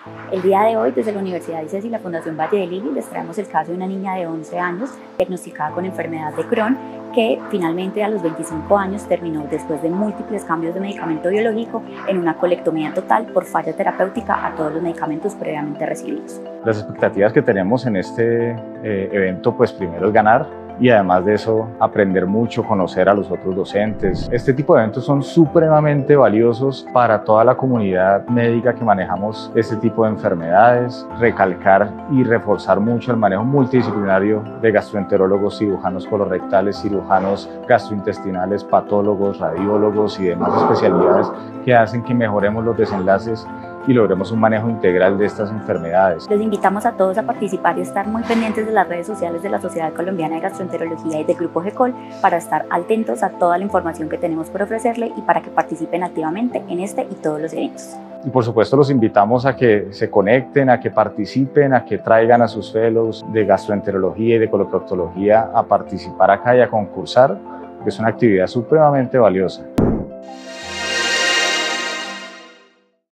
El día de hoy, desde la Universidad ICES y la Fundación Valle de Lili, les traemos el caso de una niña de 11 años diagnosticada con enfermedad de Crohn, que finalmente a los 25 años terminó, después de múltiples cambios de medicamento biológico, en una colectomía total por falla terapéutica a todos los medicamentos previamente recibidos. Las expectativas que tenemos en este evento, pues primero es ganar, y además de eso aprender mucho, conocer a los otros docentes. Este tipo de eventos son supremamente valiosos para toda la comunidad médica que manejamos este tipo de enfermedades, recalcar y reforzar mucho el manejo multidisciplinario de gastroenterólogos, cirujanos colorectales, cirujanos gastrointestinales, patólogos, radiólogos y demás especialidades que hacen que mejoremos los desenlaces y logremos un manejo integral de estas enfermedades. Les invitamos a todos a participar y estar muy pendientes de las redes sociales de la Sociedad Colombiana de Gastroenterología y del Grupo GECOL para estar atentos a toda la información que tenemos por ofrecerle y para que participen activamente en este y todos los eventos. Y por supuesto los invitamos a que se conecten, a que participen, a que traigan a sus fellows de gastroenterología y de coloproctología a participar acá y a concursar, porque es una actividad supremamente valiosa.